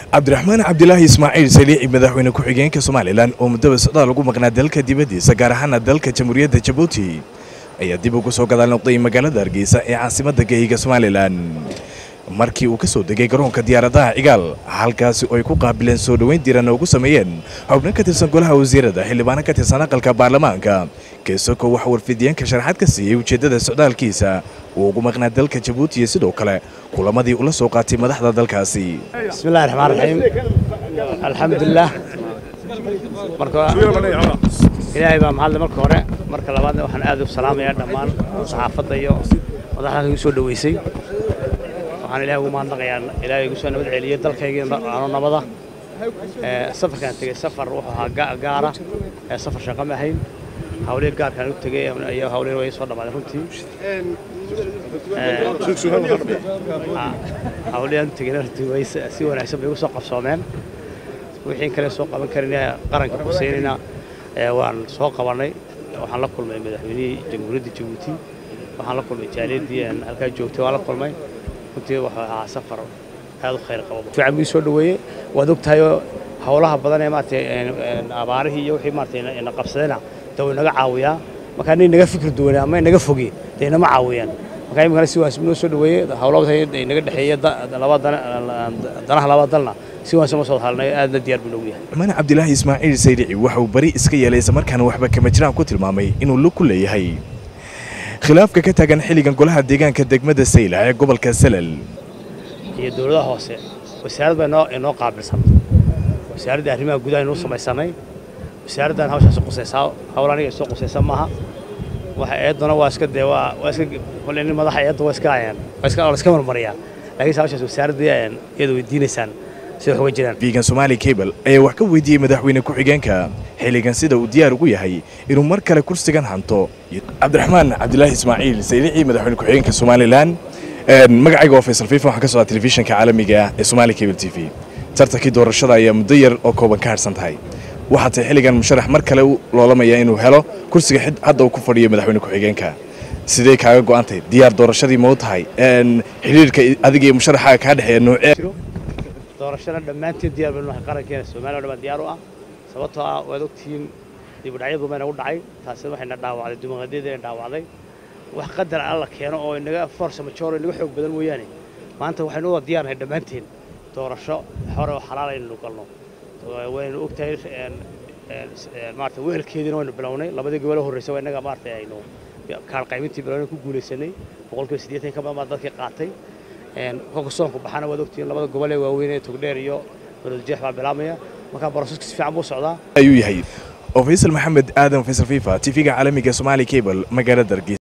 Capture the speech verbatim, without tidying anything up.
cabdiraxmaan cabdilaahi ismaaciil saliici madaxweyne ku-xigeenka Soomaaliland oo muddo socdaal lagu maqnaa dalka dibadiisa gaar ahaan dalka Jamhuuriyadda Djibouti ayaa dib ugu soo gadaal noqday magaalada Hargeysa ee caasimadda Geyiga Soomaaliland markii uu ka soo degay garoonka diyaaradaha Cigaal halkaas oo ay ku qaabileen soo dhaweyn diiran ugu sameeyeen xubno ka tirsan golaha wasiirada xildhibaan ka tirsan aqalka baarlamaanka keesoo wax warfidiyeenka sharaxaad ka siiyay ujeedada socdaalkiisa uu ugu maqnaa dalka Djibouti sidoo kale kulamadii ula soo qaatay madaxda dalkaasi. Bismillahir Rahmaanir Rahiim. Alxamdulillah marka ilaahay baa mahad marka hore marka labaadna waxaan aad u salaamayaa dhammaan saxaafadda iyo madaxda ugu soo dhaweysay waxaan ilaahay ugu mahadnaqayaa ilaahay ugu soo nabad celiyay dalkayga aanu nabada ee safarkan tagay safar wuxuu ahaa gaara ee safar shaqo ma ahayn hawley gaarkan u tagay ayaa hawley way soo dhamaaday runtii hawley aan tagay runtii way si wanaagsan bay u soo qabsoomeen wixii kale soo qaban karinaa qaranka Xuseynina ee waan soo qabanay waxaan la kulmay madaxweynihii Jamhuuriyadda Djibouti waxaan la kulmay jaaliyadii aan halka joogtay waan la kulmay runtii waxa ahaa safar aad u khayr qabo fiican soo dhaweeyay waad ogtahay hawlaha badan ee maartay abaarihii iyo wixii maartay in qabsadayna taw naga caawiyaa marka inay naga fikir duwan ama naga fogey deena ma caawiyaan marka imika si waas noo soo dhaweeyay hawlaha ay naga dhaxeeyay labada danaha labada dalna si waas ma soo halnay aad diyaar buu leeyahay Cabdiraxmaan Cabdilaahi Ismaaciil Saliici waxa uu bari iska yeelaysa markaan waxba kama jiraan ku tilmaamay inuu lug ku leeyahay khilaafka ka tagan xiligan golaha deegaanka degmada Sayla ee gobolka Salal iyo dawladda hoose wasaaradda inoo inoo qaabilsan wasaaradda arrimaha gudaha inoo samaysanay wasaaraddan hawsha soo qosaysaa hawlaaniga soo qosaysaa maaha waxa eedana waa iska deewa waa iska kulleen madaxa eedda waa iska ayaan waa iska iska marmariya laakiin hawsha wasaaradda ayaan iyadoo weydiinaysan si wax uga jiraan Vegan Somali Cable ayaa wax ka weydiiyay madaxweyne ku-xigeenka xiligan sida uu diyaar ugu yahay inuu mar kale kursigan hanto Cabdiraxmaan Cabdilaahi Ismaaciil Saliici madaxweyne ku-xigeenka Soomaaliland magacayga waa Faisal Fifa waxaan ka soo telefishinka caalamiga ah ee Somali Cable T V tartankii doorashada ayaa muddo yar oo kooban ka harsan tahay waxa tay xiligan musharax mar kale loolamaya inuu helo kursiga hadda uu ku fadhiyo madaxweyne ku-xigeenka sidee kaaga go'antay diyaar doorashadii ma u tahay een xiriirka adiga iyo musharaxa ka dhaxeeya noocee doorashada dhamaanteed diyaar baan wax qarankeena Soomaaliya dhama diyaar u ah sababtoo ah waad ogtiin dib u dhacyadu ma nagu dhacay taasi waxayna dhaawacday dimuqraadiyadda dhaawacday wax qadar alla keeno oo inaga force major inaga xoog badan mooyaane maanta waxaynu u diyaarnahay dhamaanteen doorasho hore oo xalaal aynu galno waynu ogtahay een maarta weelkeedina waynu bilownay labadii gobol horeysay waa inaga maarta aynu kaar qaybintii bilownay ku guuleysanay boqolkiiba siddeetan ka badan dadkii qaatay een hoggaanku baxana waad ogtiin labada gobol ee waaweyn ee Togdheer iyo Barojeex baa bilaamaya marka boroseska si fiican buu socdaa ayuu yahay oo Faisal Maxamed Aadan Faisal Fifa T V-ga caalamiga Somali Cable magaalada Hargeysa.